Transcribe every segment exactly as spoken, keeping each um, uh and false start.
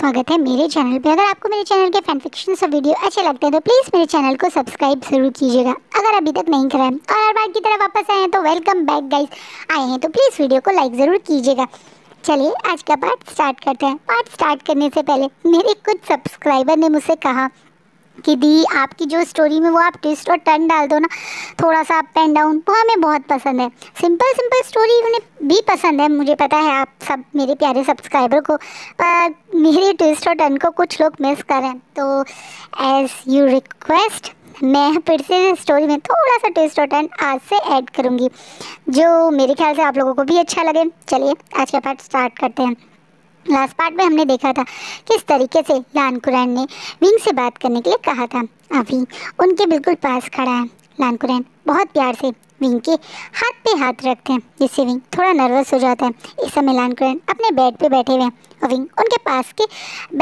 स्वागत है मेरे चैनल पे। अगर आपको मेरे चैनल के फैन फिक्शन से वीडियो अच्छे लगते हैं तो प्लीज़ मेरे चैनल को सब्सक्राइब जरूर कीजिएगा अगर अभी तक नहीं करा है। और हर बार की तरह वापस आए हैं तो वेलकम बैक गाइस। आए हैं तो प्लीज़ वीडियो को लाइक ज़रूर कीजिएगा। चलिए आज का पार्ट स्टार्ट करते हैं। पार्ट स्टार्ट करने से पहले मेरे कुछ सब्सक्राइबर ने मुझसे कहा कि दी आपकी जो स्टोरी में वो आप ट्विस्ट और टर्न डाल दो ना, थोड़ा सा अप एंड डाउन, वो हमें बहुत पसंद है। सिंपल सिंपल स्टोरी उन्हें भी पसंद है, मुझे पता है आप सब मेरे प्यारे सब्सक्राइबर को, पर मेरे ट्विस्ट और टर्न को कुछ लोग मिस कर रहे हैं। तो एज यू रिक्वेस्ट मैं फिर से स्टोरी में थोड़ा सा ट्विस्ट और टर्न आज से ऐड करूँगी जो मेरे ख्याल से आप लोगों को भी अच्छा लगे। चलिए आज का पार्ट स्टार्ट करते हैं। लास्ट पार्ट में हमने देखा था किस तरीके से लान कुरैन ने विंग से बात करने के लिए कहा था। अभी उनके बिल्कुल पास खड़ा है। लान कुरैन बहुत प्यार से विंग के हाथ पे हाथ रखते हैं जिससे विंग थोड़ा नर्वस हो जाता है। इस समय लान कुरैन अपने बेड पे बैठे हुए हैं और विंग उनके पास के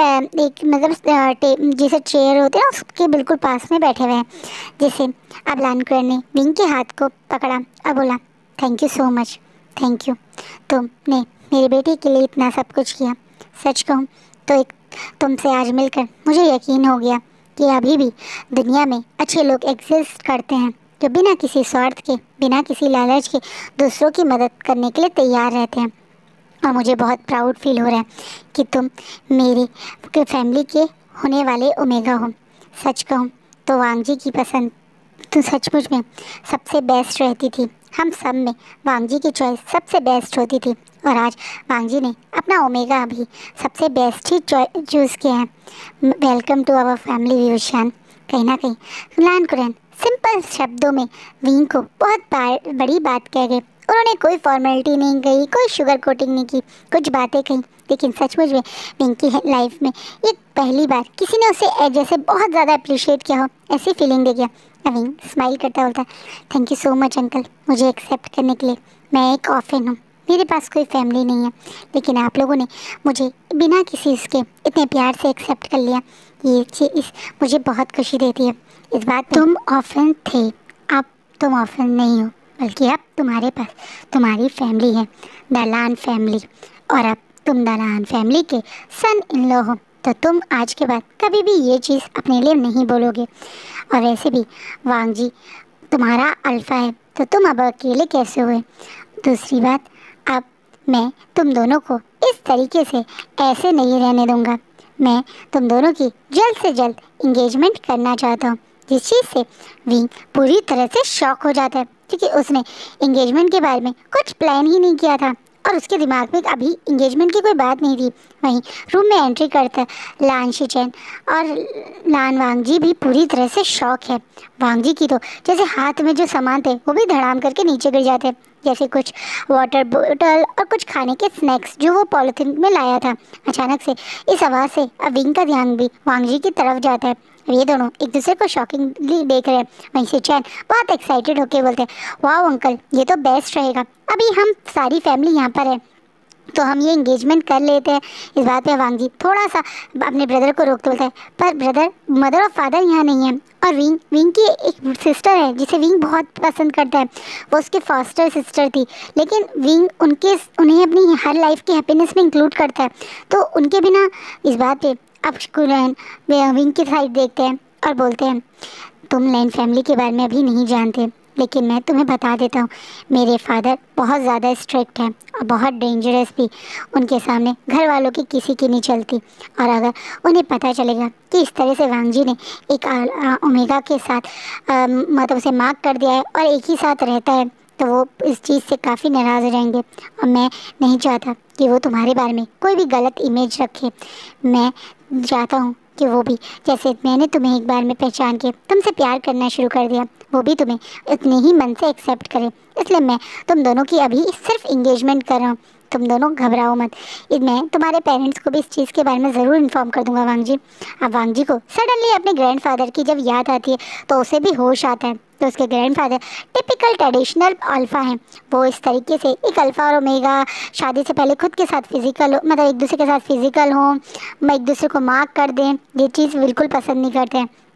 एक मतलब जैसे चेयर होते हैं उसके बिल्कुल पास में बैठे हुए हैं। जैसे अब लान कुरैन ने विंग के हाथ को पकड़ा और बोला, thank you so much, thank you, तुमने मेरी बेटी के लिए इतना सब कुछ किया। सच कहूँ तो एक तुमसे आज मिलकर मुझे यकीन हो गया कि अभी भी दुनिया में अच्छे लोग एग्जिस्ट करते हैं जो बिना किसी स्वार्थ के, बिना किसी लालच के दूसरों की मदद करने के लिए तैयार रहते हैं। और मुझे बहुत प्राउड फील हो रहा है कि तुम मेरी फैमिली के होने वाले ओमेगा हो। सच कहूँ तो वांग जी की पसंद तो सचमुच में सबसे बेस्ट रहती थी। हम सब में वांग जी की चॉइस सबसे बेस्ट होती थी और आज वांग जी ने अपना ओमेगा भी सबसे बेस्ट ही चूज़ किया है। वेलकम टू आवर फैमिली व्यूशान। कहीं ना कहीं लान कुरैन सिंपल शब्दों में विंग को बहुत बड़ी बात कह गए। उन्होंने कोई फॉर्मेलिटी नहीं कही, कोई शुगर कोटिंग नहीं की, कुछ बातें कही, लेकिन सचमुच में विंग की लाइफ में एक पहली बार किसी ने उसे जैसे बहुत ज़्यादा अप्रिशिएट किया हो ऐसी फीलिंग दे गया। विंग स्माइल करता बोलता, thank you so much uncle मुझे एक्सेप्ट करने के लिए। मैं एक ऑर्फन हूँ, मेरे पास कोई फैमिली नहीं है, लेकिन आप लोगों ने मुझे बिना किसी इसके इतने प्यार से एक्सेप्ट कर लिया। ये चीज़ मुझे बहुत खुशी देती है। इस बात तुम ऑर्फन थे, अब तुम ऑर्फन नहीं हो, बल्कि अब तुम्हारे पास तुम्हारी फैमिली है, दलान फैमिली। और अब तुम दलान फैमिली के सन इन लॉ हो, तो तुम आज के बाद कभी भी ये चीज़ अपने लिए नहीं बोलोगे। और वैसे भी वांग जी तुम्हारा अल्फा है, तो तुम अब अकेले कैसे हुए। दूसरी बात, अब मैं तुम दोनों को इस तरीके से ऐसे नहीं रहने दूंगा। मैं तुम दोनों की जल्द से जल्द इंगेजमेंट करना चाहता हूँ। जिस चीज़ से विंग पूरी तरह से शॉक हो जाता है क्योंकि उसने इंगेजमेंट के बारे में कुछ प्लान ही नहीं किया था और उसके दिमाग में अभी इंगेजमेंट की कोई बात नहीं थी। वहीं रूम में एंट्री करता है लान शिचेन और लान वांग जी भी पूरी तरह से शॉक है। वांग जी की तो जैसे हाथ में जो सामान थे वो भी धड़ाम करके नीचे गिर जाते, जैसे कुछ वाटर बोतल और कुछ खाने के स्नैक्स जो वो पॉलिथीन में लाया था। अचानक से इस आवाज़ से अब विंग का ध्यान भी वांग जी की तरफ जाता है। ये दोनों एक दूसरे को शॉकिंगली देख रहे हैं। वहीं से चैन बहुत एक्साइटेड होके बोलते हैं, वाह अंकल ये तो बेस्ट रहेगा, अभी हम सारी फैमिली यहाँ पर है तो हम ये इंगेजमेंट कर लेते हैं। इस बात पे वांग जी थोड़ा सा अपने ब्रदर को रोकते बोलते हैं, पर ब्रदर मदर और फादर यहाँ नहीं है और विंग विंग की एक सिस्टर है जिसे विंग बहुत पसंद करता है, वो उसकी फास्टर सिस्टर थी, लेकिन विंग उनके उन्हें अपनी हर लाइफ की हैप्पीनेस में इंक्लूड करता है। तो उनके बिना इस बात पे अब कुरैन विंग की साइड देखते हैं और बोलते हैं, तुम लैन फैमिली के बारे में अभी नहीं जानते, लेकिन मैं तुम्हें बता देता हूँ मेरे फादर बहुत ज़्यादा स्ट्रिक्ट हैं और बहुत डेंजरस भी। उनके सामने घर वालों की किसी की नहीं चलती और अगर उन्हें पता चलेगा कि इस तरह से वांग जी ने एक ओमेगा के साथ आ, मतलब उसे मार्क कर दिया है और एक ही साथ रहता है तो वो इस चीज़ से काफ़ी नाराज़ हो जाएंगे और मैं नहीं चाहता कि वो तुम्हारे बारे में कोई भी गलत इमेज रखे। मैं चाहता हूँ कि वो भी जैसे मैंने तुम्हें एक बार में पहचान के तुमसे प्यार करना शुरू कर दिया, वो भी तुम्हें इतने ही मन से एक्सेप्ट करे। इसलिए मैं तुम दोनों की अभी सिर्फ इंगेजमेंट कर रहा हूँ, तुम दोनों घबराओ मत। मैं तुम्हारे पेरेंट्स को भी इस चीज़ के बारे में ज़रूर इन्फॉर्म कर दूंगा वांग जी। अब वांग जी को सडनली अपने ग्रैंडफादर की जब याद आती है तो उसे भी होश आता है। तो उसके ग्रैंडफादर टिपिकल ट्रेडिशनल अल्फ़ा हैं, वो इस तरीके से एक अल्फ़ा और ओमेगा शादी से पहले खुद के साथ फिजिकल मतलब एक दूसरे के साथ फिजिकल हों, एक दूसरे को मार्क कर दें, ये चीज़ बिल्कुल पसंद नहीं करते हैं।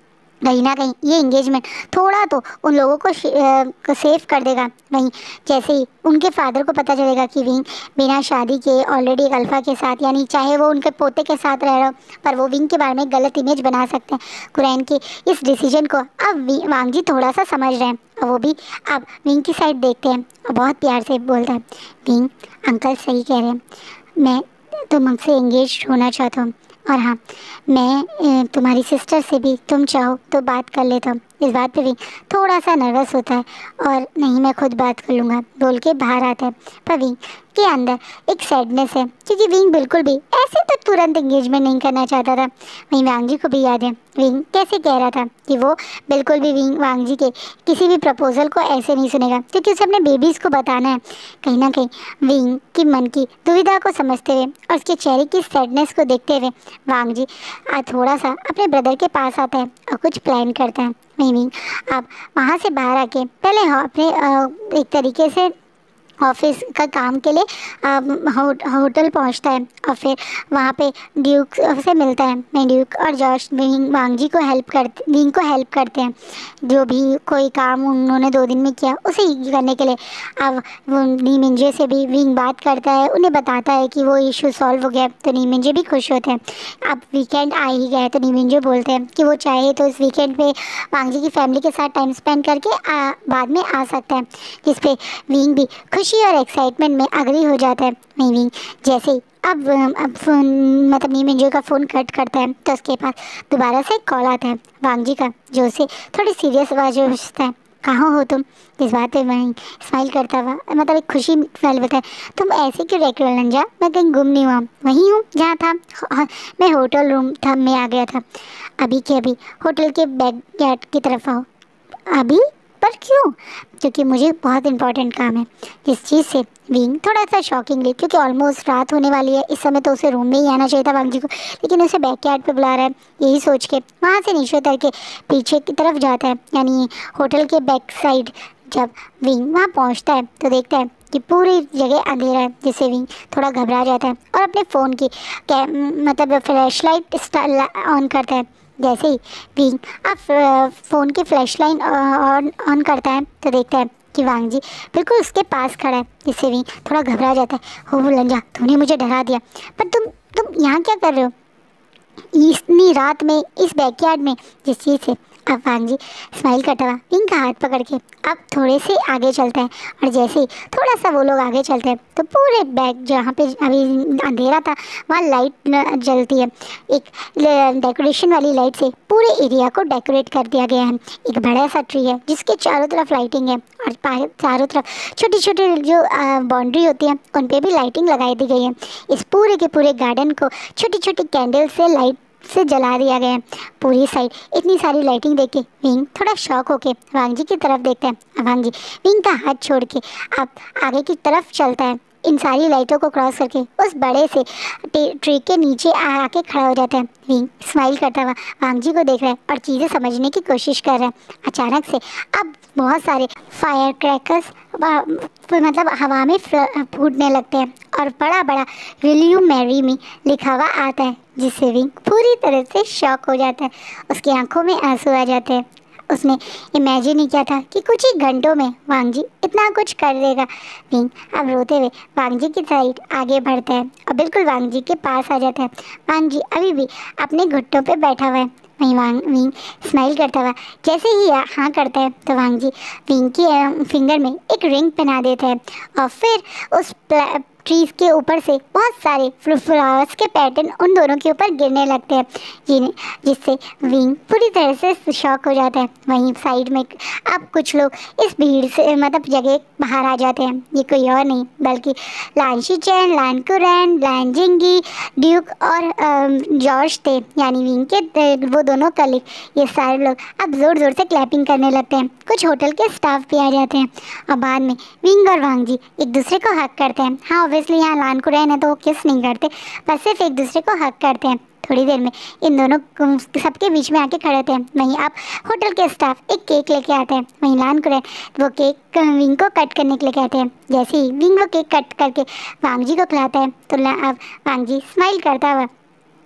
कहीं ना कहीं ये एंगेजमेंट थोड़ा तो उन लोगों को सेव कर देगा। वहीं जैसे ही उनके फादर को पता चलेगा कि विंग बिना शादी के ऑलरेडी एक अल्फा के साथ, यानी चाहे वो उनके पोते के साथ रह रहा हो, पर वो विंग के बारे में गलत इमेज बना सकते हैं। कुरैन के इस डिसीजन को अब वांग जी थोड़ा सा समझ रहे हैं और वो भी अब विंग की साइड देखते हैं और बहुत प्यार से बोलता है, विंग अंकल सही कह रहे हैं, मैं तुम हमसे एंगेज होना चाहता हूँ, और हाँ मैं तुम्हारी सिस्टर से भी तुम चाहो तो बात कर लेता हूँ। इस बात पे विंग थोड़ा सा नर्वस होता है और नहीं मैं खुद बात कर लूँगा बोल के बाहर आता है। पर विंग के अंदर एक सैडनेस है क्योंकि विंग बिल्कुल भी ऐसे तो तुरंत एंगेजमेंट नहीं करना चाहता था। वहीं वांग जी को भी याद है विंग कैसे कह रहा था कि वो बिल्कुल भी विंग वांग जी के किसी भी प्रपोजल को ऐसे नहीं सुनेगा क्योंकि उसे अपने बेबीज़ को बताना है। कहीं ना कहीं विंग की मन की दुविधा को समझते हुए और उसके चेहरे की सैडनेस को देखते हुए वांग जी थोड़ा सा अपने ब्रदर के पास आता है और कुछ प्लान करता है। वहीं विंग अब वहाँ से बाहर आके पहले अपने एक तरीके से ऑफिस का काम के लिए हो, होटल पहुंचता है और फिर वहाँ पे ड्यूक से मिलता है। मैं ड्यूक और जॉर्ज विंग वांग जी को हेल्प करते विंग को हेल्प करते हैं, जो भी कोई काम उन्होंने दो दिन में किया उसे करने के लिए। अब वो नी मिंजे से भी विंग बात करता है, उन्हें बताता है कि वो इशू सॉल्व हो गया, तो नी मिंजे भी खुश होते हैं। अब वीकेंड आ ही गया है तो नी मिंजे बोलते हैं कि वो चाहे तो इस वीकेंड पे वांग जी की फैमिली के साथ टाइम स्पेंड करके आ, बाद में आ सकता है, जिस पे विंग भी खुशी और एक्साइटमेंट में अग्री हो जाता है। वहीं विंग जैसे ही अब अब फोन मतलब नी मिंजे का फ़ोन कट करता है तो उसके पास दोबारा से कॉल आता है वांग जी का, जो उसे थोड़ी सीरियस आवाज़ में पूछता है, कहाँ हो तुम। इस बात पे वहीं स्माइल करता हुआ मतलब एक खुशी फैल होता है, तुम ऐसे क्यों रह रहे हो लंजा, मैं कहीं गुम नहीं हुआ, वहीं हूँ जहाँ था, हाँ, मैं होटल रूम था में आ गया था, अभी के अभी होटल के बैक यार्ड की तरफ आओ। अभी पर क्यों, क्योंकि मुझे बहुत इंपॉर्टेंट काम है। इस चीज़ से विंग थोड़ा सा शॉकिंगली, क्योंकि ऑलमोस्ट रात होने वाली है इस समय तो उसे रूम में ही आना चाहिए था वांग जी को, लेकिन उसे बैकयार्ड पे बुला रहा है, यही सोच के वहाँ से नीचे उतर के पीछे की तरफ जाता है, यानी होटल के बैक साइड। जब विंग वहाँ पहुँचता है तो देखता है कि पूरी जगह अंधेरा है, जिससे विंग थोड़ा घबरा जाता है और अपने फ़ोन की मतलब फ्लैश लाइट ऑन करता है। जैसे ही विंग अब फ़ोन की फ्लैश लाइट ऑन ऑन करता है तो देखता है कि वांग जी बिल्कुल उसके पास खड़ा है, जिससे विंग थोड़ा घबरा जाता है। हो लंजा, तुमने मुझे डरा दिया, पर तुम तुम यहाँ क्या कर रहे हो इतनी रात में इस बैकयार्ड में, जिस चीज़ से अब वांग जी स्माइल करता हुआ विंग का हाथ पकड़ के अब थोड़े से आगे चलता है। और जैसे ही थोड़ा सा वो लोग आगे चलते हैं तो पूरे बैग जहाँ पे अभी अंधेरा था वहाँ लाइट जलती है, एक डेकोरेशन वाली लाइट से पूरे एरिया को डेकोरेट कर दिया गया है। एक बड़ा सा ट्री है जिसके चारों तरफ लाइटिंग है और चारों तरफ छोटी छोटी जो बाउंड्री होती है उन पर भी लाइटिंग लगाई दी गई है। इस पूरे के पूरे गार्डन को छोटी छोटी कैंडल से लाइट से जला दिया गया है। पूरी साइड इतनी सारी लाइटिंग देख के विंग थोड़ा शॉक होके वांग जी की तरफ देखता है। वांग जी विंग का हाथ छोड़ के अब आगे की तरफ चलता है, इन सारी लाइटों को क्रॉस करके उस बड़े से ट्री के नीचे आके खड़ा हो जाता है। विंग स्माइल करता हुआ वांग जी को देख रहा है और चीज़ें समझने की कोशिश कर रहा है। अचानक से अब बहुत सारे फायर क्रैकर्स मतलब हवा में फूटने लगते हैं और बड़ा बड़ा विल यू मैरी मी लिखा हुआ आता है, जिससे विंग पूरी तरह से शॉक हो जाता है। उसकी आंखों में आंसू आ जाते हैं। उसने इमेजिन ही किया था कि कुछ ही घंटों में वांग जी इतना कुछ कर देगा। विंग अब रोते हुए वांग जी की साइड आगे बढ़ता है और बिल्कुल वांग जी के पास आ जाता है। वांग जी अभी भी अपने घुट्टों पे बैठा हुआ है। वहीं वांग विंग स्माइल करता हुआ जैसे ही हाँ करता है तो वांग जी विंग की फिंगर में एक रिंग पहना देता है और फिर उस ट्रीज़ के ऊपर से बहुत सारे फ्लावर्स के पैटर्न उन दोनों के ऊपर गिरने लगते हैं, जिन्हें जिससे विंग पूरी तरह से शॉक हो जाता है। वहीं साइड में अब कुछ लोग इस भीड़ से मतलब जगह बाहर आ जाते हैं। ये कोई और नहीं बल्कि लान शीचेन, लान कुरैन, लान जिंगी, ड्यूक और जॉर्ज थे, यानी विंग के वो दोनों कलीग। ये सारे लोग अब ज़ोर ज़ोर से क्लैपिंग करने लगते हैं। कुछ होटल के स्टाफ भी आ जाते हैं और बाद में विंग और वांग जी एक दूसरे को हक करते हैं। हाँ ऑब्वियसली यहाँ लान कुरैन है तो वो किस नहीं करते, बस सिर्फ एक दूसरे को हक करते हैं। थोड़ी देर में इन दोनों सबके बीच में आके खड़े होते हैं। वहीं आप होटल के स्टाफ एक केक लेके आते हैं। वहीं लान कुरैन वो केक विंग को कट करने के लिए कहते हैं। जैसे ही विंग वो केक कट करके वांग जी को खिलाता है तो अब वांग जी स्माइल करता हुआ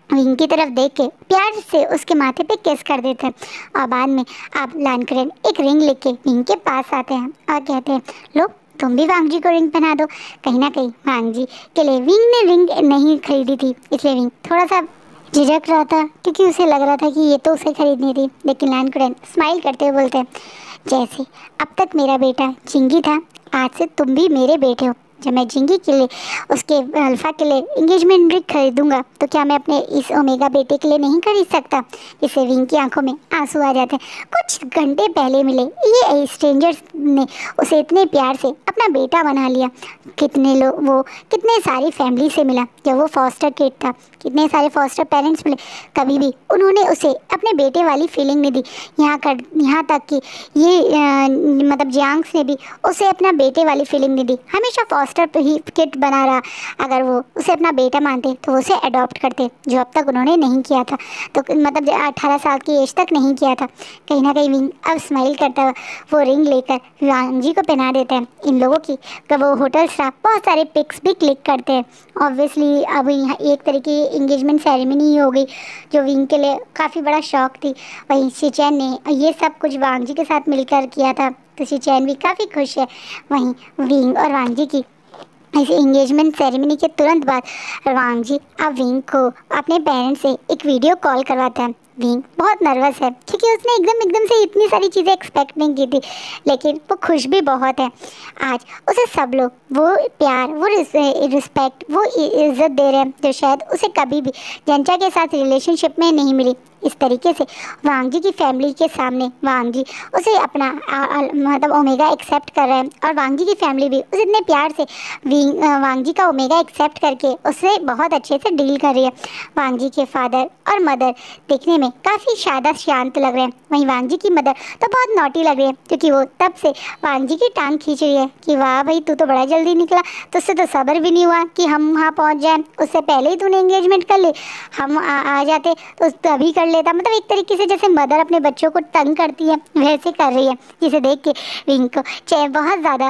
विंग की तरफ देख के प्यार से उसके माथे पे किस कर देते हैं। और बाद में अब लानकुरैन एक रिंग लेके विंग के पास आते हैं और कहते हैं, लो तुम भी वांग जी को रिंग पहना दो। कहीं ना कहीं वांग जी के लिए विंग ने रिंग नहीं खरीदी थी, इसलिए विंग थोड़ा सा झिझक रहा था क्योंकि उसे लग रहा था कि ये तो उसे खरीदनी थी। लेकिन लानकुरैन स्माइल करते हुए बोलते हैं, जैसे अब तक मेरा बेटा जिंगी था, आज से तुम भी मेरे बेटे हो। जब मैं जिंगी के लिए उसके अल्फा के लिए इंगेजमेंट रिंग खरीदूंगा तो क्या मैं अपने इस ओमेगा बेटे के लिए नहीं खरीद सकता। इससे विंग की आंखों में आंसू आ जाते हैं। कुछ घंटे पहले मिले ये स्ट्रेंजर्स ने उसे इतने प्यार से अपना बेटा बना लिया। कितने लोग वो कितने सारी फैमिली से मिला जब वो फॉस्टर किड था, कितने सारे फॉस्टर पेरेंट्स मिले, कभी भी उन्होंने उसे अपने बेटे वाली फीलिंग नहीं दी। यहाँ कर यहाँ तक कि ये आ, मतलब जियांग्स ने भी उसे अपना बेटे वाली फीलिंग नहीं दी। हमेशा फॉस्टर पे ही किड बना रहा। अगर वो उसे अपना बेटा मानते तो वो उसे अडॉप्ट करते, जो अब तक उन्होंने नहीं किया था। तो मतलब अठारह साल की एज तक नहीं किया था। कहीं ना कहीं विंग अब स्माइल करता हुआ वो रिंग लेकर वांग जी को पहना देता है। इन लोगों की कब वो होटल स्टाफ बहुत सारे पिक्स भी क्लिक करते हैं। ऑब्वियसली अब यहाँ एक तरीके की इंगेजमेंट सेरेमनी हो गई जो विंग के लिए काफ़ी बड़ा शौक थी। वहीं शिचैन ने ये सब कुछ वांग जी के साथ मिलकर किया था, तो शिचैन भी काफ़ी खुश है। वहीं विंग और वांग जी की इस इंगेजमेंट सेरेमनी के तुरंत बाद वांग जी अब विंग को अपने पेरेंट्स से एक वीडियो कॉल करवाता है। विंग बहुत नर्वस है क्योंकि उसने एकदम एकदम से इतनी सारी चीज़ें एक्सपेक्ट नहीं की थी, लेकिन वो खुश भी बहुत है। आज उसे सब लोग वो प्यार, वो रिस्पेक्ट, वो इज्जत दे रहे हैं जो शायद उसे कभी भी जंचा के साथ रिलेशनशिप में नहीं मिली। इस तरीके से वांग जी की फैमिली के सामने वांग जी उसे अपना आ, आ, मतलब ओमेगा एक्सेप्ट कर रहे हैं और वांग जी की फैमिली भी उसे इतने प्यार से विंग वांग जी का ओमेगा एक्सेप्ट करके उससे बहुत अच्छे से डील कर रही है। वांग जी के फादर और मदर देखने में काफ़ी शादा शांत लग रहे हैं। वहीं वांग जी की मदर तो बहुत नॉटी लग रही है क्योंकि वो तब से वांग जी की टांग खींच रही है कि वाह भाई तू तो बड़ा जल्दी निकला, तुझसे तो सब्र भी नहीं हुआ कि हम वहाँ पहुँच जाएँ, उससे पहले ही तूने एंगेजमेंट कर ली, हम आ, आ जाते तो तभी कर लेता। मतलब एक तरीके से जैसे मदर अपने बच्चों को तंग करती है वैसे कर रही है, जिसे देख के विंग को चाहे बहुत ज़्यादा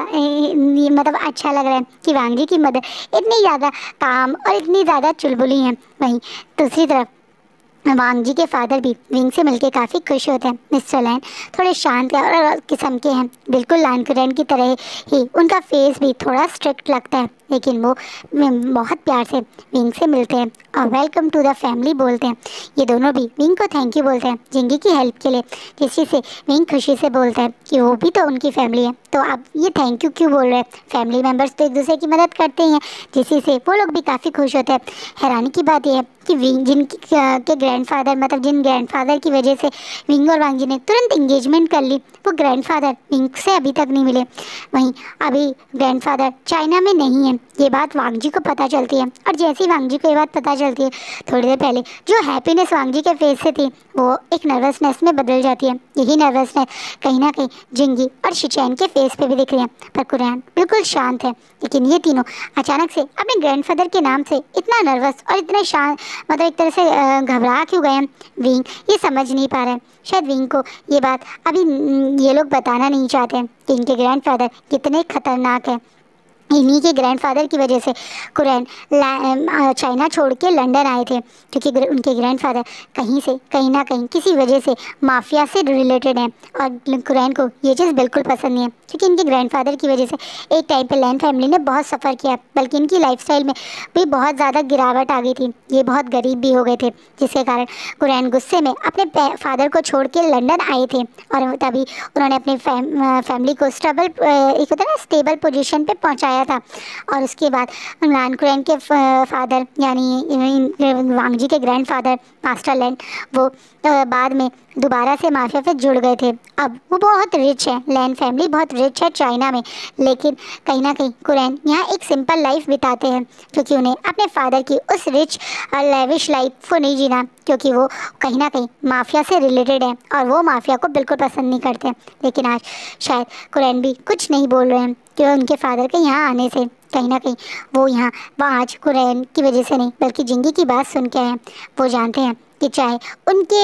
मतलब अच्छा लग रहा है कि वांग जी की मदर इतनी ज़्यादा काम और इतनी ज़्यादा चुलबुली हैं। वहीं दूसरी तरफ वांग जी के फादर भी विंग से मिलकर काफ़ी खुश होते हैं। मिस्टर लैन थोड़े शांत और किस्म के हैं, बिल्कुल लानकुरैन की तरह ही उनका फेस भी थोड़ा स्ट्रिक्ट लगता है, लेकिन वो बहुत प्यार से विंग से मिलते हैं और वेलकम टू द फैमिली बोलते हैं। ये दोनों भी विंग को थैंक यू बोलते हैं जिंगी की हेल्प के लिए, जिससे से विंग खुशी से बोलता है कि वो भी तो उनकी फैमिली है, तो आप ये थैंक यू क्यों बोल रहे हैं। फैमिली मेम्बर्स तो एक दूसरे की मदद करते हैं, जिससे से वो लोग भी काफ़ी खुश होते हैं। हैरानी की बात यह है कि विंग जिनकी के ग्रैंडफादर मतलब जिन ग्रैंडफादर की वजह से विंग और वांग जी ने तुरंत इंगेजमेंट कर ली, वो ग्रैंडफादर विंग से अभी तक नहीं मिले। वहीं अभी ग्रैंडफादर चाइना में नहीं है, ये बात वांग जी को पता चलती है। और जैसे ही वांग जी को ये बात पता चलती है, थोड़ी देर पहले जो हैप्पीनेस वांग जी के फेस से थी वो एक नर्वसनेस में बदल जाती है। यही नर्वसनेस कहीं ना कहीं जिंगी और शिचैन के फेस पे भी दिख रही है। पर कुरैन बिल्कुल शांत है, लेकिन ये तीनों अचानक से अपने ग्रैंडफादर के नाम से इतना नर्वस और इतने शांत मतलब एक तरह से घबरा क्यों गए हैं, विंग ये समझ नहीं पा रहे हैं। शायद विंग को ये बात अभी ये लोग बताना नहीं चाहते हैं कि इनके ग्रैंडफादर कितने खतरनाक हैं। इन्हीं के ग्रैंडफादर की वजह से कुरैन चाइना छोड़ के लंदन आए थे, क्योंकि उनके ग्रैंडफादर कहीं से कहीं ना कहीं किसी वजह से माफिया से रिलेटेड हैं। और कुरैन को ये चीज़ बिल्कुल पसंद नहीं है, क्योंकि इनके ग्रैंडफादर की वजह से एक टाइम पे लैन फैमिली ने बहुत सफ़र किया, बल्कि इनकी लाइफस्टाइल में भी बहुत ज़्यादा गिरावट आ गई थी। ये बहुत गरीब भी हो गए थे, जिसके कारण कुरैन गुस्से में अपने फादर को छोड़ के लंदन आए थे और तभी उन्होंने अपनी फैम, फैमिली को स्टेबल एक होता है ना स्टेबल पोजीशन पे पहुंचाया था। और उसके बाद लानकुरैन के फादर यानी वांग जी के ग्रैंडफादर मास्टर लैन वो बाद में दोबारा से माफिया से जुड़ गए थे। अब वो बहुत रिच है, लैन फैमिली बहुत रिच है चाइना में, लेकिन कहीं ना कहीं कुरैन यहाँ एक सिंपल लाइफ बिताते हैं, क्योंकि उन्हें अपने फादर की उस रिच और लेविश लाइफ को नहीं जीना, क्योंकि वो कहीं ना कहीं माफिया से रिलेटेड है और वो माफिया को बिल्कुल पसंद नहीं करते। लेकिन आज शायद कुरैन भी कुछ नहीं बोल रहे हैं कि उनके फादर के यहाँ आने से कहीं ना कहीं वो यहाँ वहाँ आज कुरैन की वजह से नहीं बल्कि जिंगी की बात सुन के हैं। वो जानते हैं कि चाहे उनके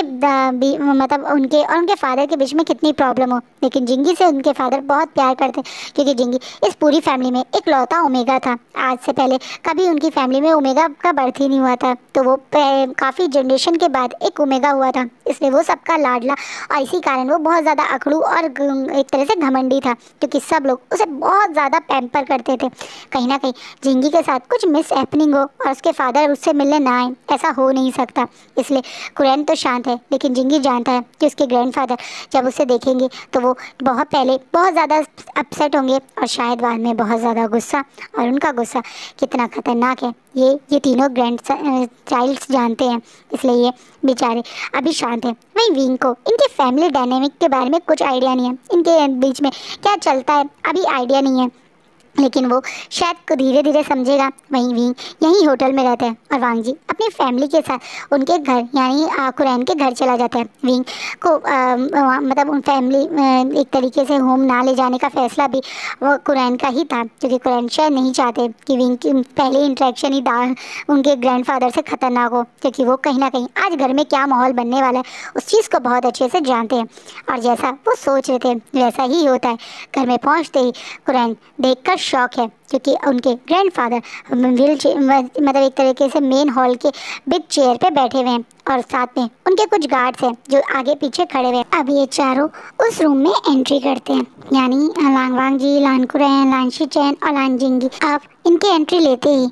मतलब उनके और उनके फादर के बीच में कितनी प्रॉब्लम हो, लेकिन जिंगी से उनके फादर बहुत प्यार करते क्योंकि जिंगी इस पूरी फैमिली में एक लौता ओमेगा था। आज से पहले कभी उनकी फैमिली में ओमेगा का बर्थ ही नहीं हुआ था, तो वो काफ़ी जनरेशन के बाद एक ओमेगा हुआ था, इसलिए वो सबका लाडला और इसी कारण वो बहुत ज़्यादा अकड़ू और एक तरह से घमंडी था क्योंकि सब लोग उसे बहुत ज़्यादा पैम्पर करते थे। कहीं ना कहीं जिंगी के साथ कुछ मिस हैपनिंग हो और उसके फादर उससे मिलने ना आए, ऐसा हो नहीं सकता। इसलिए कुरैन तो शांत है, लेकिन जिंगी जानता है कि उसके ग्रैंडफादर जब उसे देखेंगे तो वो बहुत पहले बहुत ज़्यादा अपसेट होंगे और शायद बाद में बहुत ज़्यादा गुस्सा, और उनका गुस्सा कितना खतरनाक है ये ये तीनों ग्रैंड चाइल्ड्स जानते हैं, इसलिए ये बेचारे अभी शांत हैं। वहीं विंग को इनके फैमिली डायनेमिक के बारे में कुछ आइडिया नहीं है, इनके बीच में क्या चलता है अभी आइडिया नहीं है, लेकिन वो शायद धीरे धीरे समझेगा। वहीं विंग यहीं होटल में रहते हैं और वांग जी अपनी फैमिली के साथ उनके घर यानी कुरैन के घर चला जाता है। विंग को आ, मतलब उन फैमिली एक तरीके से होम ना ले जाने का फैसला भी वो कुरैन का ही था क्योंकि कुरैन शायद नहीं चाहते कि विंग की पहले इंट्रैक्शन ही दाल उनके ग्रैंडफादर से खतरनाक हो, क्योंकि वो कहीं ना कहीं आज घर में क्या माहौल बनने वाला है उस चीज़ को बहुत अच्छे से जानते हैं और जैसा वो सोच रहे थे वैसा ही होता है। घर में पहुँचते ही कुरैन देख कर शौक है क्योंकि उनके ग्रैंडफादर व्हील चेयर मतलब एक तरीके से मेन हॉल के बिग चेयर पे बैठे हुए हैं और साथ में उनके कुछ गार्ड्स हैं जो आगे पीछे खड़े हुए हैं। अब ये चारों उस रूम में एंट्री करते हैं, यानी लांग वांग जी, लान कुरैन, लान शीचेन और लान जिंगी। अब इनके एंट्री लेते ही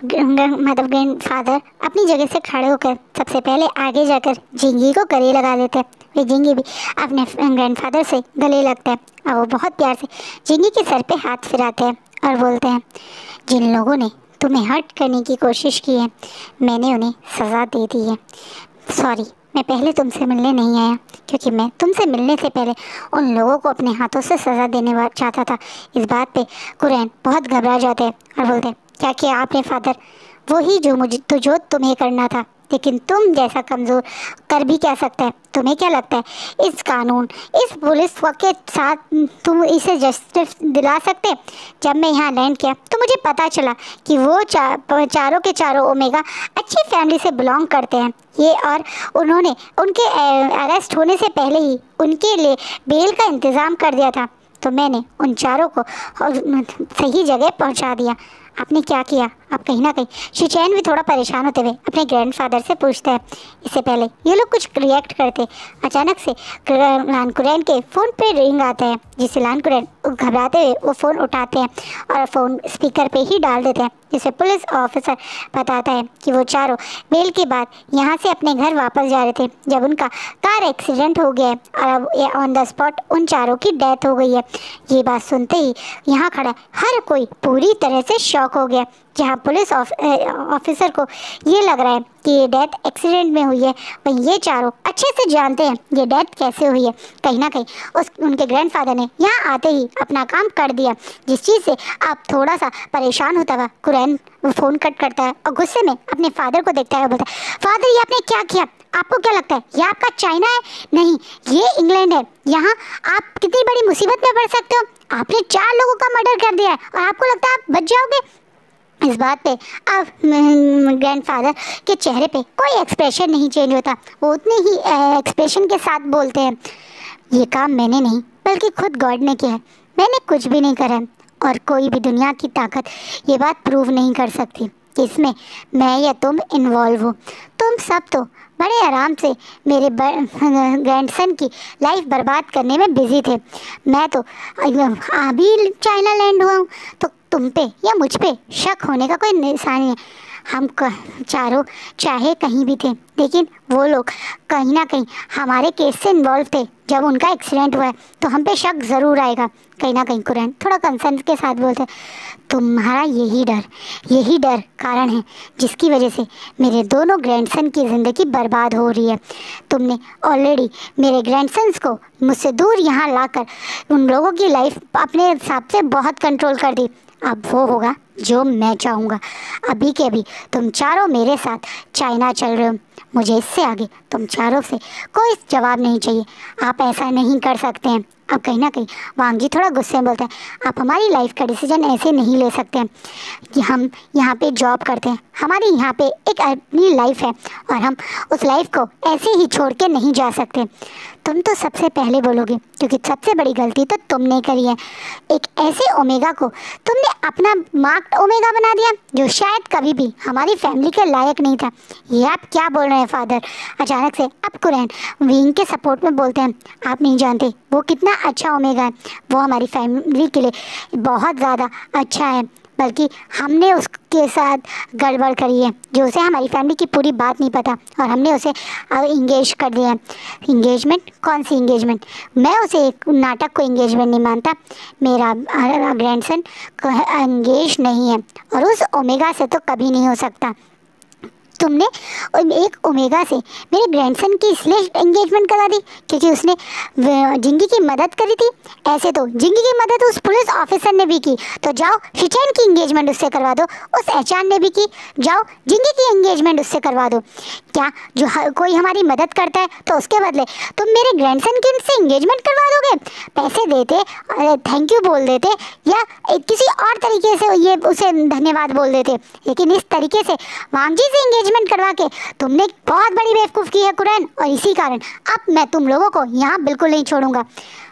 मतलब ग्रैंडफादर अपनी जगह से खड़े होकर सबसे पहले आगे जाकर जिंगी को गले लगा देते हैं। वे जिंगी भी अपने ग्रैंडफादर से गले लगता है और वो बहुत प्यार से जिंगी के सर पे हाथ फिराते हैं और बोलते हैं, जिन लोगों ने तुम्हें हर्ट करने की कोशिश की है मैंने उन्हें सज़ा दे दी है। सॉरी, मैं पहले तुमसे मिलने नहीं आया क्योंकि मैं तुमसे मिलने से पहले उन लोगों को अपने हाथों से सज़ा देने चाहता था। इस बात पे कुरैन बहुत घबरा जाते हैं और बोलते हैं, क्या किया आपने फादर? वही जो मुझे तो जो तुम्हें करना था, लेकिन तुम जैसा कमज़ोर कर भी क्या सकता है? तुम्हें क्या लगता है इस कानून इस पुलिस के साथ तुम इसे जस्टिस दिला सकते? जब मैं यहाँ लैंड किया तो मुझे पता चला कि वो चा, चारों के चारों ओमेगा अच्छी फैमिली से बिलोंग करते हैं ये, और उन्होंने उनके अरेस्ट होने से पहले ही उनके लिए बेल का इंतज़ाम कर दिया था, तो मैंने उन चारों को सही जगह पहुँचा दिया। आपने क्या किया? अब कहीं ना कहीं शीचेन भी थोड़ा परेशान होते हुए अपने ग्रैंडफादर से पूछता है। इससे पहले ये लोग कुछ रिएक्ट करते, अचानक से लान कुरैन के फ़ोन पे रिंग आता है, जिससे लान कुरैन घबराते हुए वो फ़ोन उठाते हैं और फ़ोन स्पीकर पे ही डाल देते हैं, जिससे पुलिस ऑफिसर बताता है कि वो चारों बेल के बाद यहाँ से अपने घर वापस जा रहे थे जब उनका कार एक्सीडेंट हो गया है और अब ऑन द स्पॉट उन चारों की डेथ हो गई है। ये बात सुनते ही यहाँ खड़ा हर कोई पूरी तरह से शॉक हो गया, जहाँ पुलिस ऑफिसर को ये लग रहा है कि ये डेथ एक्सीडेंट में हुई है, वहीं ये चारों अच्छे से जानते हैं ये डेथ कैसे हुई है। कहीं ना कहीं उस उनके ग्रैंडफादर ने यहाँ आते ही अपना काम कर दिया, जिस चीज़ से आप थोड़ा सा परेशान होता हुआ कुरैन वो फ़ोन कट करता है और गुस्से में अपने फादर को देखता है और बोलता है, फादर ये आपने क्या किया? आपको क्या लगता है ये आपका चाइना है? नहीं, ये इंग्लैंड है। यहाँ आप कितनी बड़ी मुसीबत में पड़ सकते हो। आपने चार लोगों का मर्डर कर दिया है और आपको लगता है आप बच जाओगे? इस बात पे अब ग्रैंडफादर के चेहरे पे कोई एक्सप्रेशन नहीं चेंज होता, वो उतने ही एक्सप्रेशन के साथ बोलते हैं, ये काम मैंने नहीं बल्कि खुद गॉड ने किया है, मैंने कुछ भी नहीं करा और कोई भी दुनिया की ताकत ये बात प्रूव नहीं कर सकती कि इसमें मैं या तुम इन्वॉल्व हो। तुम सब तो बड़े आराम से मेरे ग्रैंडसन की लाइफ बर्बाद करने में बिजी थे, मैं तो अभी चाइना लैंड हुआ हूँ, तो तुम पे या मुझ पे शक होने का कोई निशान नहीं है। हम चारों चाहे कहीं भी थे, लेकिन वो लोग कहीं ना कहीं हमारे केस से इन्वॉल्व थे। जब उनका एक्सीडेंट हुआ है तो हम पे शक ज़रूर आएगा। कहीं ना कहीं कुरैन थोड़ा कंसर्न के साथ बोलते, तुम्हारा यही डर यही डर कारण है जिसकी वजह से मेरे दोनों ग्रैंडसन की ज़िंदगी बर्बाद हो रही है। तुमने ऑलरेडी मेरे ग्रैंडसन्स को मुझसे दूर यहाँ लाकर उन लोगों की लाइफ अपने हिसाब से बहुत कंट्रोल कर दी। अब वो होगा जो मैं चाहूँगा। अभी के अभी तुम चारों मेरे साथ चाइना चल रहे हो, मुझे इससे आगे तुम चारों से कोई जवाब नहीं चाहिए। आप ऐसा नहीं कर सकते हैं। अब कहीं ना कहीं वांग जी थोड़ा गुस्से में बोलते हैं, आप हमारी लाइफ का डिसीजन ऐसे नहीं ले सकते हैं कि हम यहाँ पे जॉब करते हैं, हमारी यहाँ पे एक अपनी लाइफ है और हम उस लाइफ को ऐसे ही छोड़ के नहीं जा सकते। तुम तो सबसे पहले बोलोगे क्योंकि सबसे बड़ी गलती तो तुमने करी है। एक ऐसे ओमेगा को तुमने अपना मार्क्ड ओमेगा बना दिया जो शायद कभी भी हमारी फैमिली के लायक नहीं था। ये आप क्या बोल रहे हैं फादर? अचानक से अब कुरैन विंग के सपोर्ट में बोलते हैं, आप नहीं जानते वो कितना अच्छा ओमेगा है, वो हमारी फैमिली के लिए बहुत ज़्यादा अच्छा है, बल्कि हमने उसके साथ गड़बड़ करी है जो उसे हमारी फैमिली की पूरी बात नहीं पता और हमने उसे इंगेज कर दिया है। इंगेजमेंट? कौन सी इंगेजमेंट? मैं उसे एक नाटक को इंगेजमेंट नहीं मानता। मेरा ग्रैंडसन इंगेज नहीं है और उस ओमेगा से तो कभी नहीं हो सकता। तुमने एक ओमेगा से मेरे ग्रैंडसन की इसलिए एंगेजमेंट करा दी क्योंकि उसने जिंगी की मदद करी थी? ऐसे तो जिंगी की मदद उस पुलिस ऑफिसर ने भी की, तो जाओ शिचैन की एंगेजमेंट उससे करवा दो। उस एचआर ने भी की, जाओ जिंगी की एंगेजमेंट उससे करवा दो। क्या जो हर कोई हमारी मदद करता है तो उसके बदले तुम मेरे ग्रैंडसन की उनसे एंगेजमेंट करवा दोगे? पैसे देते, थैंक यू बोल देते या किसी और तरीके से ये उसे धन्यवाद बोल देते, लेकिन इस तरीके से वांग जी से एंगेजमेंट करवा के तुमने बहुत बड़ी बेवकूफ़ की है कुरैन, और इसी कारण अब मैं तुम लोगों को यहाँ बिल्कुल नहीं छोड़ूंगा।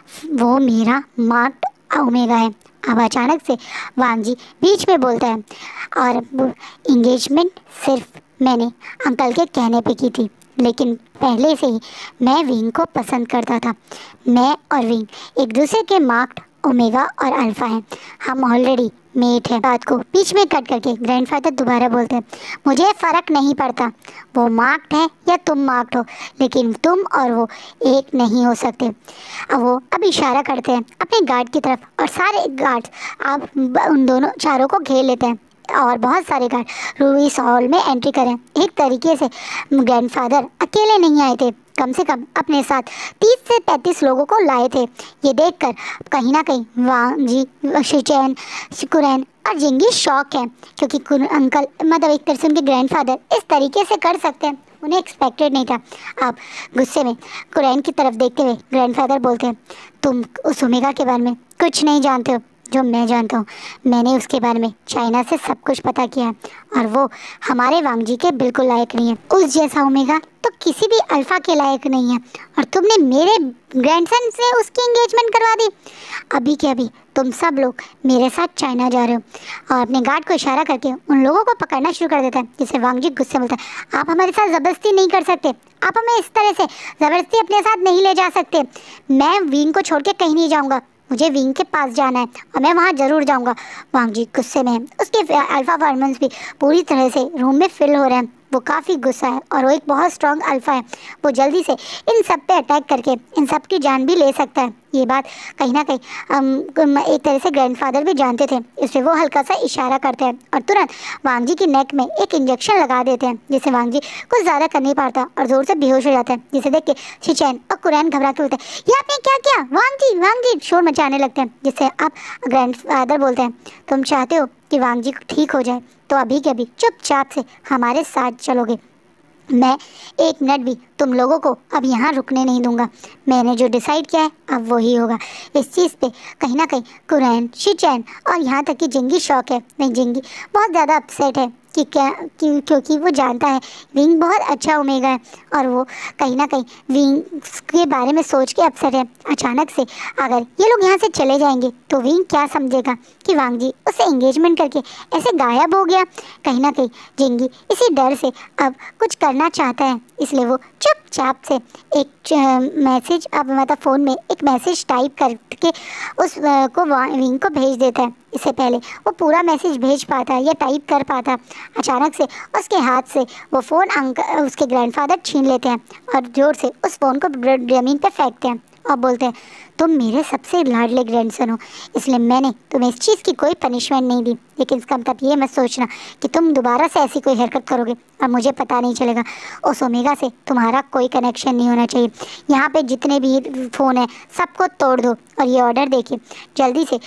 वो मेरा मार्क्ड ओमेगा है। अब अचानक से वांग जी बीच में बोलता है, और एंगेजमेंट सिर्फ मैंने अंकल के कहने पे की थी, लेकिन पहले से ही मैं विंग को पसंद करता था। मैं और विंग एक दूसरे के मार्क्ड ओमेगा और अल्फा हैं, हम ऑलरेडी मेट है। बात को बीच में कट करके ग्रैंडफादर दोबारा बोलते हैं, मुझे फ़र्क नहीं पड़ता वो मार्क्ड है या तुम मार्क्ड हो, लेकिन तुम और वो एक नहीं हो सकते। अब वो अब इशारा करते हैं अपने गार्ड की तरफ और सारे गार्ड्स आप उन दोनों चारों को घेर लेते हैं और बहुत सारे गार्ड रूइस हॉल में एंट्री करें। एक तरीके से ग्रैंडफादर अकेले नहीं आए थे, कम से कम अपने साथ तीस से पैंतीस लोगों को लाए थे। ये देखकर कहीं ना कहीं वांग जी, शिचैन, कुरैन और जिंगी शॉक है क्योंकि अंकल मतलब एक तरह से उनके ग्रैंडफादर इस तरीके से कर सकते हैं, उन्हें एक्सपेक्टेड नहीं था। अब गुस्से में कुरैन की तरफ देखते हुए ग्रैंडफादर बोलते हैं, तुम उस ओमेगा के बारे में कुछ नहीं जानते हो जो मैं जानता हूँ। मैंने उसके बारे में चाइना से सब कुछ पता किया है और वो हमारे वांग जी के बिल्कुल लायक नहीं है। उस जैसा ओमेगा तो किसी भी अल्फा के लायक नहीं है और तुमने मेरे ग्रैंडसन से उसकी एंगेजमेंट करवा दी। अभी के अभी तुम सब लोग मेरे साथ चाइना जा रहे हो। और अपने गार्ड को इशारा करके उन लोगों को पकड़ना शुरू कर देता है, जिसे वांग जी गुस्से बोलता है, आप हमारे साथ ज़बरदस्ती नहीं कर सकते, आप हमें इस तरह से ज़बरदस्ती अपने साथ नहीं ले जा सकते। मैं विंग को छोड़ के कहीं नहीं जाऊँगा, मुझे विंग के पास जाना है और मैं वहाँ ज़रूर जाऊँगा। वांग जी गुस्से में है, उसके अल्फ़ा हार्मोन्स भी पूरी तरह से रूम में फिल हो रहे हैं। वो काफ़ी गुस्सा है और वो एक बहुत स्ट्रॉन्ग अल्फ़ा है, वो जल्दी से इन सब पे अटैक करके इन सब की जान भी ले सकता है। ये बात कहीं ना कहीं um, एक तरह से ग्रैंडफादर भी जानते थे, इसलिए वो हल्का सा इशारा करते हैं और तुरंत वांग जी की नेक में एक इंजेक्शन लगा देते हैं, जिससे वांग जी कुछ ज़्यादा कर नहीं पाता और ज़ोर से बेहोश हो जाता है। जिसे देख के शिचैन और कुरैन घबरा के बोलते हैं, ये आपने क्या किया? वांग जी वांग जी शोर मचाने लगते हैं, जिससे अब ग्रैंडफादर बोलते हैं, तुम चाहते हो कि वांग जी ठीक हो जाए तो अभी के अभी चुपचाप से हमारे साथ चलोगे। मैं एक मिनट भी तुम लोगों को अब यहाँ रुकने नहीं दूंगा। मैंने जो डिसाइड किया है अब वही होगा। इस चीज़ पे कहीं ना कहीं कुरैन, शिचैन और यहाँ तक कि जिंगी शौक है। नहीं, जिंगी बहुत ज़्यादा अपसेट है कि क्या कि, क्योंकि वो जानता है विंग बहुत अच्छा ओमेगा है और वो कहीं ना कहीं विंग के बारे में सोच के अपसेट है। अचानक से अगर ये लोग यहाँ से चले जाएंगे तो विंग क्या समझेगा कि वांग जी उससे एंगेजमेंट करके ऐसे गायब हो गया। कहीं ना कहीं जिंगी इसी डर से अब कुछ करना चाहता है, इसलिए वो चुपचाप से एक मैसेज अब मतलब फ़ोन में एक मैसेज टाइप करके उस को विंग को भेज देता है। इससे पहले वो पूरा मैसेज भेज पाता या टाइप कर पाता, अचानक से उसके हाथ से वो फ़ोन अंक उसके ग्रैंडफादर छीन लेते हैं और जोर से उस फ़ोन को ज़मीन पे फेंकते हैं और बोलते हैं तुम मेरे सबसे लाडले ग्रैंडसन हो, इसलिए मैंने तुम्हें इस चीज़ की कोई पनिशमेंट नहीं दी, लेकिन इसका मतलब ये मत सोचना कि तुम दोबारा से ऐसी कोई हरकत करोगे और मुझे पता नहीं चलेगा। उस ओमेगा से तुम्हारा कोई कनेक्शन नहीं होना चाहिए। यहाँ पे जितने भी फ़ोन हैं सबको तोड़ दो और ये ऑर्डर देके जल्दी से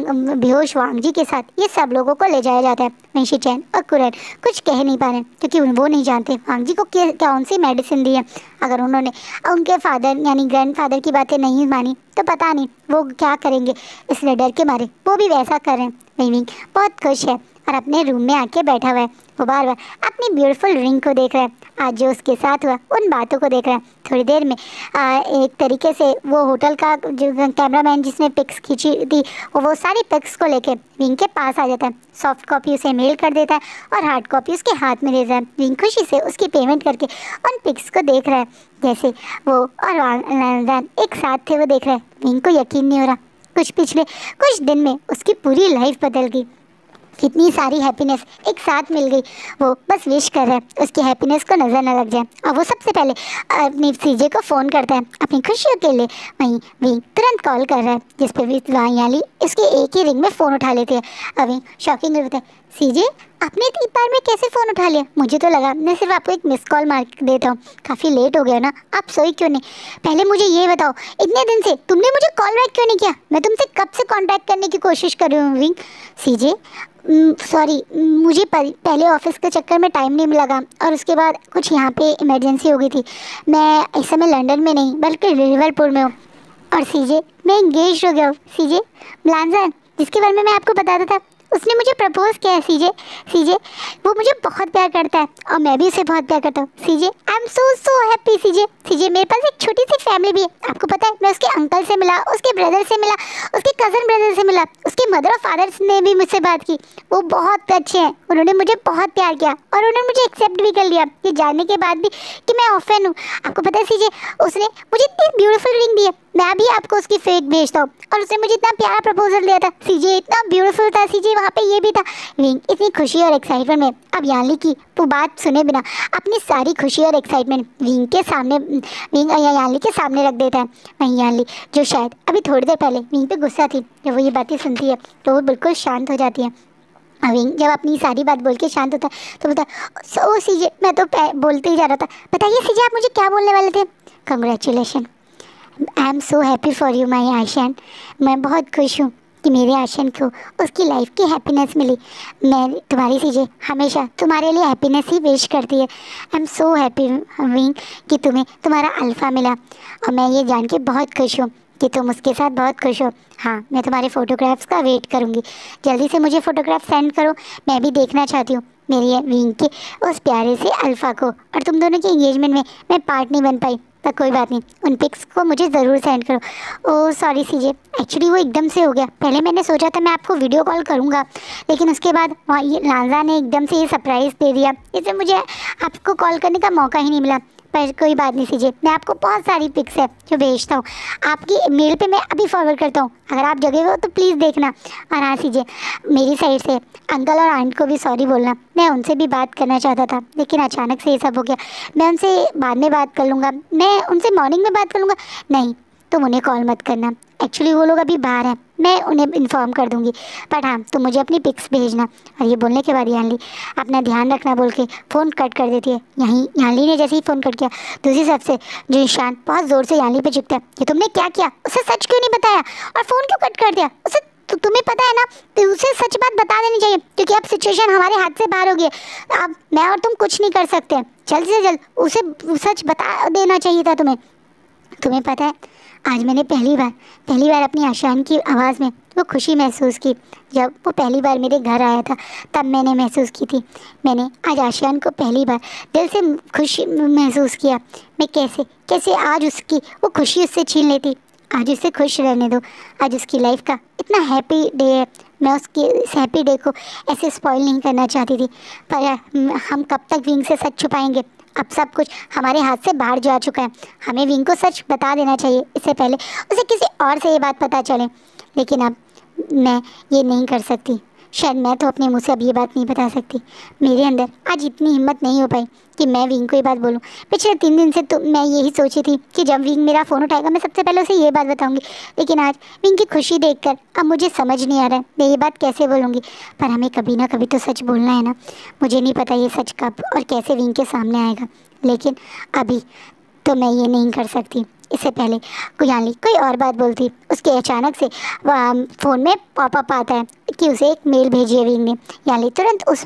बेहोश वांगजी के साथ ये सब लोगों को ले जाया जाता है। वहीं शिचैन और कुरैन कुछ कह नहीं पा रहे क्योंकि वो नहीं जानते वांगजी को कौन सी मेडिसिन दी है। अगर उन्होंने उनके फादर यानी ग्रैंडफादर की बातें नहीं मानी तो पता नहीं वो क्या करेंगे, इसलिए डर के मारे वो भी वैसा कर रहे हैं। वहीं विंग बहुत खुश है और अपने रूम में आके बैठा हुआ है। वो बार बार अपनी ब्यूटीफुल रिंग को देख रहा है, आज जो उसके साथ हुआ उन बातों को देख रहा है। थोड़ी देर में आ, एक तरीके से वो होटल का जो कैमरामैन जिसने पिक्स खींची थी वो वो सारी पिक्स को लेके विंग के पास आ जाता है। सॉफ्ट कॉपी उसे मेल कर देता है और हार्ड कॉपी उसके हाथ में देता है। विंग खुशी से उसकी पेमेंट करके उन पिक्स को देख रहा है जैसे वो और लैंजान एक साथ थे वो देख रहा है। विंग को यकीन नहीं हो रहा, कुछ पिछले कुछ दिन में उसकी पूरी लाइफ बदल गई, कितनी सारी हैप्पीनेस एक साथ मिल गई। वो बस विश कर रहा है उसकी हैप्पीनेस को नज़र न लग जाए और वो सबसे पहले अपनी सीजे को फ़ोन करता है अपनी खुशियों के लिए। वहीं विंग तुरंत कॉल कर रहा है जिस पर भी याली इसके एक ही रिंग में फ़ोन उठा लेते हैं। अभी शॉकिंग होता है, सीजे आपने एक बार में कैसे फ़ोन उठा लिया? मुझे तो लगा मैं सिर्फ आपको एक मिस कॉल मार देता हूँ, काफ़ी लेट हो गया ना, आप सोई क्यों नहीं? पहले मुझे ये बताओ इतने दिन से तुमने मुझे कॉल बैक क्यों नहीं किया? मैं तुमसे कब से कांटेक्ट करने की कोशिश कर रही हूँ विंग। सीजे सॉरी मुझे पहले ऑफिस के चक्कर में टाइम नहीं लगा और उसके बाद कुछ यहाँ पे इमरजेंसी हो गई थी। मैं इस समय लंदन में नहीं बल्कि लिवरपूल में हूँ। और सीजे मैं इंगेज हो गया हूँ। सीजे लैंजान जिसके बारे में मैं आपको बताता था उसने मुझे प्रपोज किया है। सीजे सीजे वो मुझे बहुत प्यार करता है और मैं भी उसे बहुत प्यार करता हूँ। सीजे आई एम सो सो हैप्पी। सीजे सीजे मेरे पास एक छोटी सी फैमिली भी है, आपको पता है मैं उसके अंकल से मिला, उसके ब्रदर से मिला, उसके कज़न ब्रदर से मिला, उसके मदर और फादर ने भी मुझसे बात की। वो बहुत अच्छे हैं, उन्होंने मुझे बहुत प्यार किया और उन्होंने मुझे एक्सेप्ट भी कर लिया ये जानने के बाद भी कि मैं ऑफन हूँ। आपको पता है सीजे उसने मुझे इतनी ब्यूटीफुल रिंग दी है, मैं भी आपको उसकी फेक भेजता हूँ। और उसने मुझे इतना प्यारा प्रपोजल दिया था सीजे, इतना ब्यूटीफुल था सीजे, वहाँ पे ये भी था। विंग इतनी खुशी और एक्साइटमेंट में अब याली की वो बात सुने बिना अपनी सारी खुशी और एक्साइटमेंट विंग के सामने विंग याली के सामने रख देता है। वहीं याली जो शायद अभी थोड़ी देर पहले विंग पे गुस्सा थी, जब वो ये बातें सुनती है तो वो बिल्कुल शांत हो जाती है। विंग जब अपनी सारी बात बोल के शांत होता है तो बोलता है सो सीजे मैं तो बोलते ही जा रहा था, बताइए सीजे आप मुझे क्या बोलने वाले थे? Congratulation, I am so happy for you my आशियान। मैं बहुत खुश हूँ कि मेरे आशियान को उसकी लाइफ की हैप्पीनेस मिली। मैं तुम्हारी सीजे हमेशा तुम्हारे लिए हैप्पीनेस ही विश करती है। I am so happy Wing कि तुम्हें तुम्हारा अल्फ़ा मिला और मैं ये जान के बहुत खुश हूँ कि तुम उसके साथ बहुत खुश हो। हाँ मैं तुम्हारे फ़ोटोग्राफ्स का वेट करूँगी, जल्दी से मुझे फ़ोटोग्राफ सेंड करो, मैं भी देखना चाहती हूँ मेरी विंग के उस प्यारे से अल्फ़ा को। और तुम दोनों के एंगेजमेंट में मैं पार्ट नहीं बन पाई पर कोई बात नहीं, उन पिक्स को मुझे ज़रूर सेंड करो। ओह सॉरी सीजे, एक्चुअली वो एकदम से हो गया, पहले मैंने सोचा था मैं आपको वीडियो कॉल करूँगा लेकिन उसके बाद वहाँ ये लांजा ने एकदम से ये सरप्राइज़ दे दिया, इससे मुझे आपको कॉल करने का मौका ही नहीं मिला। पर कोई बात नहीं सीजे, मैं आपको बहुत सारी पिक्स है जो भेजता हूँ, आपकी मेल पे मैं अभी फॉरवर्ड करता हूँ, अगर आप जगह हो तो प्लीज़ देखना। और हाँ सीजे मेरी साइड से अंकल और आंट को भी सॉरी बोलना, मैं उनसे भी बात करना चाहता था लेकिन अचानक से ये सब हो गया। मैं उनसे बाद में बात कर लूँगा, मैं उनसे मॉर्निंग में बात कर लूँगा। नहीं तुम उन्हें कॉल मत करना, एक्चुअली वो लोग अभी बाहर हैं, मैं उन्हें इन्फॉर्म कर दूंगी, बट हाँ तुम मुझे अपनी पिक्स भेजना। और ये बोलने के बाद यानली अपना ध्यान रखना बोल के फ़ोन कट कर देती है। यहीं यानली ने जैसे ही फ़ोन कट किया दूसरी तरफ से जिशान बहुत ज़ोर से यानली पे चिपता है कि तुमने क्या किया, उसे सच क्यों नहीं बताया और फ़ोन क्यों कट कर दिया? उसे तो तुम्हें पता है ना तो उसे सच बात बता देनी चाहिए क्योंकि अब सिचुएशन हमारे हाथ से बाहर हो गई है, अब मैं और तुम कुछ नहीं कर सकते, जल्द से जल्द उसे सच बता देना चाहिए था तुम्हें। तुम्हें पता है आज मैंने पहली बार पहली बार अपनी आशान की आवाज़ में वो खुशी महसूस की, जब वो पहली बार मेरे घर आया था तब मैंने महसूस की थी। मैंने आज आशियान को पहली बार दिल से खुशी महसूस किया। मैं कैसे कैसे आज उसकी वो खुशी उससे छीन लेती। आज उसे खुश रहने दो, आज उसकी लाइफ का इतना हैप्पी डे है, मैं उसकी इस हैप्पी डे को ऐसे स्पॉइल नहीं करना चाहती थी। पर हम कब तक विंग से सच छुपाएंगे, अब सब कुछ हमारे हाथ से बाहर जा चुका है, हमें विंग को सच बता देना चाहिए इससे पहले उसे किसी और से ये बात पता चले। लेकिन अब मैं ये नहीं कर सकती शायद मैं तो अपने मुँह से अब ये बात नहीं बता सकती। मेरे अंदर आज इतनी हिम्मत नहीं हो पाई कि मैं विंग को ये बात बोलूँ। पिछले तीन दिन से तो मैं यही सोची थी कि जब विंग मेरा फ़ोन उठाएगा मैं सबसे पहले उसे ये बात बताऊंगी, लेकिन आज विंग की खुशी देखकर अब मुझे समझ नहीं आ रहा है मैं ये बात कैसे बोलूँगी। पर हमें कभी ना कभी तो सच बोलना है ना। मुझे नहीं पता ये सच कब और कैसे विंग के सामने आएगा, लेकिन अभी तो मैं ये नहीं कर सकती। इससे पहले कोई यानी कोई और बात बोलती, उसके अचानक से फ़ोन में पॉपअप आता है कि उसे एक मेल भेजी है विंग ने। यानी तुरंत उस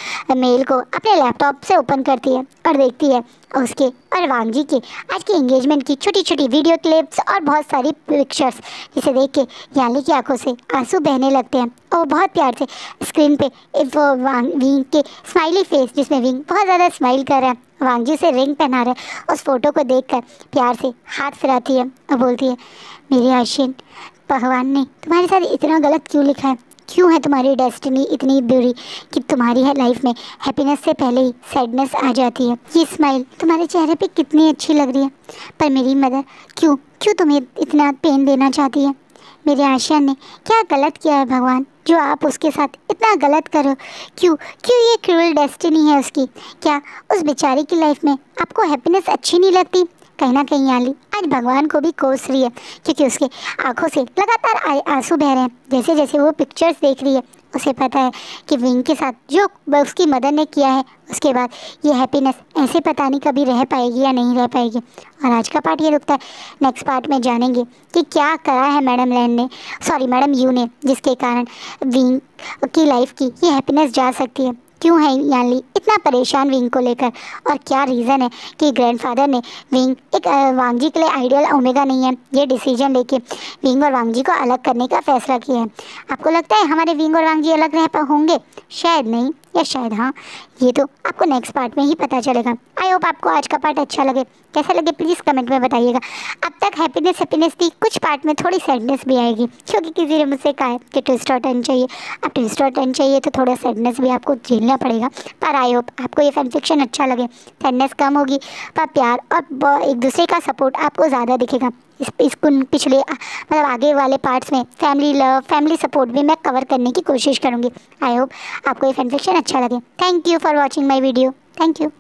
मेल को अपने लैपटॉप से ओपन करती है और देखती है उसके और वांग जी के आज की एंगेजमेंट की छोटी छोटी वीडियो क्लिप्स और बहुत सारी पिक्चर्स, जिसे देख के यानी की आंखों से आंसू बहने लगते हैं और वो बहुत प्यार से स्क्रीन पे वो वांग विंग के स्माइली फेस, जिसमें विंग बहुत ज़्यादा स्माइल कर रहा है, वांग जी से रिंग पहना रहा है, उस फोटो को देखकर प्यार से हाथ फिराती है और बोलती है, मेरे आशिन, भगवान ने तुम्हारे साथ इतना गलत क्यों लिखा है? क्यों है तुम्हारी डेस्टिनी इतनी बुरी कि तुम्हारी है लाइफ में हैप्पीनेस से पहले ही सैडनेस आ जाती है? ये स्माइल तुम्हारे चेहरे पे कितनी अच्छी लग रही है, पर मेरी मदर क्यों क्यों तुम्हें इतना पेन देना चाहती है? मेरे आशियान ने क्या गलत किया है भगवान, जो आप उसके साथ इतना गलत करो? क्यों क्यों ये क्रूअल डेस्टिनी है उसकी? क्या उस बेचारी की लाइफ में आपको हैप्पीनेस अच्छी नहीं लगती? कहीं ना कहीं याली आज भगवान को भी कोस रही है, क्योंकि उसके आंखों से लगातार आंसू बह रहे हैं। जैसे जैसे वो पिक्चर्स देख रही है उसे पता है कि विंग के साथ जो उसकी मदर ने किया है, उसके बाद ये हैप्पीनेस ऐसे पता नहीं कभी रह पाएगी या नहीं रह पाएगी। और आज का पार्ट ये रुकता है। नेक्स्ट पार्ट में जानेंगे कि क्या करा है मैडम लैन ने, सॉरी मैडम यू ने, जिसके कारण विंग की लाइफ की ये हैप्पीनेस जा सकती है। क्यों है यानली इतना परेशान विंग को लेकर, और क्या रीज़न है कि ग्रैंडफादर ने विंग एक वांग जी के लिए आइडियल ओमेगा नहीं है, ये डिसीजन लेके विंग और वांग जी को अलग करने का फैसला किया है। आपको लगता है हमारे विंग और वांग जी अलग रह पा होंगे? शायद नहीं, या शायद हाँ, ये तो आपको नेक्स्ट पार्ट में ही पता चलेगा। आई होप आपको आज का पार्ट अच्छा लगे। कैसा लगे प्लीज़ कमेंट में बताइएगा। अब तक हैप्पीनेस हैप्पीनेस थी, कुछ पार्ट में थोड़ी सैडनेस भी आएगी, क्योंकि किसी ने मुझसे कहा है कि ट्विस्ट और टर्न चाहिए। अब ट्विस्ट और टर्न चाहिए तो थोड़ा सैडनेस भी आपको झेलना पड़ेगा। पर आई होप आपको ये फैन फिक्शन अच्छा लगे। सैडनेस कम होगी पर प्यार और एक दूसरे का सपोर्ट आपको ज़्यादा दिखेगा। इस इसको पिछले मतलब आगे वाले पार्ट्स में फैमिली लव, फैमिली सपोर्ट भी मैं कवर करने की कोशिश करूँगी। आई होप आपको ये फैन फिक्शन अच्छा लगे। Thank you for watching my video. Thank you.